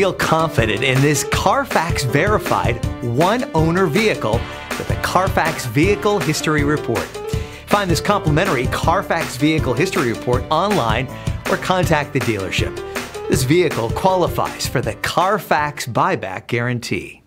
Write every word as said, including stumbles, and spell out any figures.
Feel confident in this Carfax verified one-owner vehicle with the Carfax Vehicle History Report. Find this complimentary Carfax Vehicle History Report online or contact the dealership. This vehicle qualifies for the Carfax Buyback Guarantee.